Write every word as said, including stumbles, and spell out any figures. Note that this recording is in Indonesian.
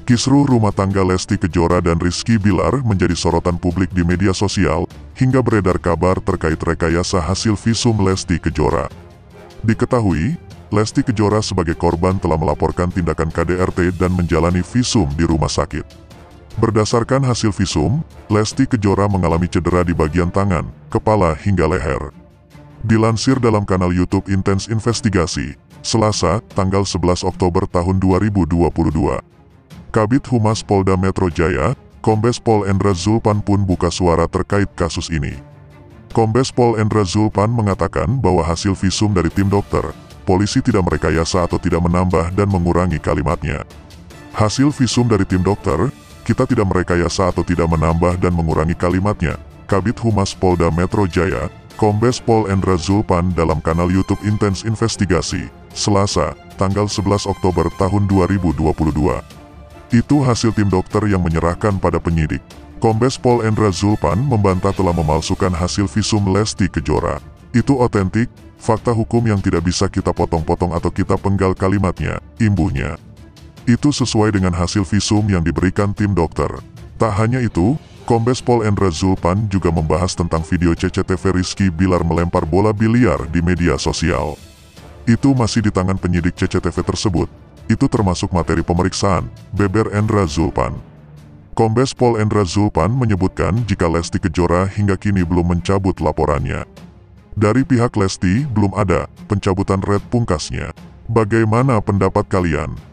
Kisruh rumah tangga Lesti Kejora dan Rizky Bilar menjadi sorotan publik di media sosial, hingga beredar kabar terkait rekayasa hasil visum Lesti Kejora. Diketahui, Lesti Kejora sebagai korban telah melaporkan tindakan K D R T dan menjalani visum di rumah sakit. Berdasarkan hasil visum, Lesti Kejora mengalami cedera di bagian tangan, kepala hingga leher. Dilansir dalam kanal YouTube Intens Investigasi, Selasa, tanggal sebelas Oktober tahun dua ribu dua puluh dua. Kabid Humas Polda Metro Jaya, Kombes Pol Endra Zulpan pun buka suara terkait kasus ini. Kombes Pol Endra Zulpan mengatakan bahwa hasil visum dari tim dokter, polisi tidak merekayasa atau tidak menambah dan mengurangi kalimatnya. Hasil visum dari tim dokter, kita tidak merekayasa atau tidak menambah dan mengurangi kalimatnya, Kabid Humas Polda Metro Jaya, Kombes Pol Endra Zulpan dalam kanal YouTube Intens Investigasi, Selasa, tanggal sebelas Oktober tahun dua ribu dua puluh dua. Itu hasil tim dokter yang menyerahkan pada penyidik. Kombes Pol Endra Zulpan membantah telah memalsukan hasil visum Lesti Kejora. Itu otentik, fakta hukum yang tidak bisa kita potong-potong atau kita penggal kalimatnya, imbuhnya. Itu sesuai dengan hasil visum yang diberikan tim dokter. Tak hanya itu, Kombes Pol Endra Zulpan juga membahas tentang video C C T V Rizky Bilar melempar bola biliar di media sosial. Itu masih di tangan penyidik C C T V tersebut. Itu termasuk materi pemeriksaan, beber Endra Zulpan. Kombes Pol Endra Zulpan menyebutkan jika Lesti Kejora hingga kini belum mencabut laporannya. Dari pihak Lesti belum ada pencabutan red pungkasnya. Bagaimana pendapat kalian?